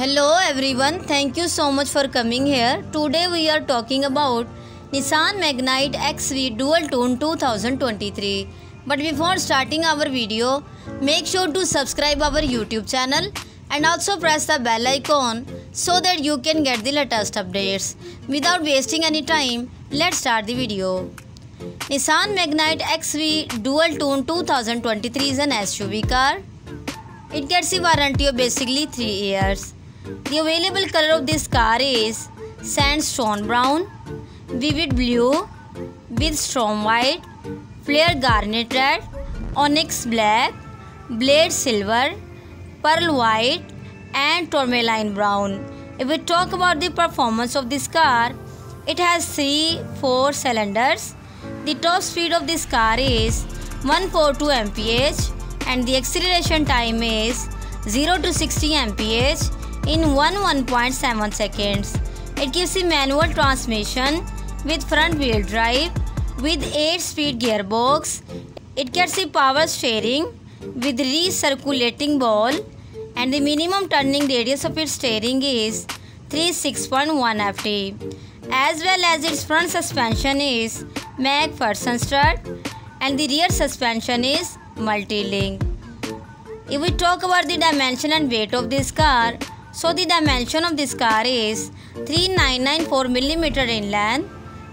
Hello everyone, thank you so much for coming here. Today we are talking about Nissan Magnite XV Dual Tone 2023. But before starting our video, make sure to subscribe our YouTube channel and also press the bell icon so that you can get the latest updates. Without wasting any time, let's start the video. Nissan Magnite XV Dual Tone 2023 is an SUV car. It gets a warranty of basically 3 years. The available color of this car is sandstone brown, vivid blue with storm white, flare garnet red, onyx black, blade silver, pearl white and tourmaline brown. If we talk about the performance of this car, it has 4 cylinders. The top speed of this car is 142 mph and the acceleration time is 0 to 60 mph in 1.7 seconds. It gives a manual transmission with front wheel drive with 8-speed gearbox. It gets a power steering with recirculating ball and the minimum turning radius of its steering is 36.1 ft. As well as its front suspension is McPherson strut and the rear suspension is multi-link. If we talk about the dimension and weight of this car, so the dimension of this car is 3994 mm in length,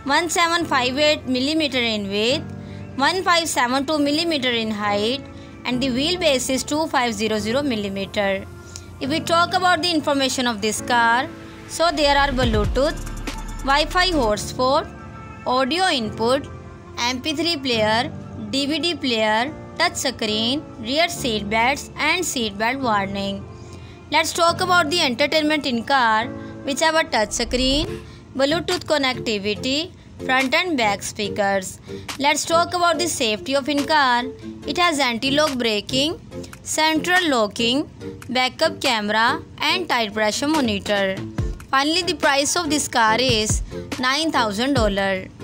1758 mm in width, 1572 mm in height and the wheelbase is 2500 mm. If we talk about the information of this car, so there are Bluetooth, Wi-Fi hotspot, audio input, MP3 player, DVD player, touch screen, rear seat belts and seat belt warning. Let's talk about the entertainment in car, which have a touch screen, Bluetooth connectivity, front and back speakers. Let's talk about the safety of in car. It has anti-lock braking, central locking, backup camera and tire pressure monitor. Finally, the price of this car is $9,000.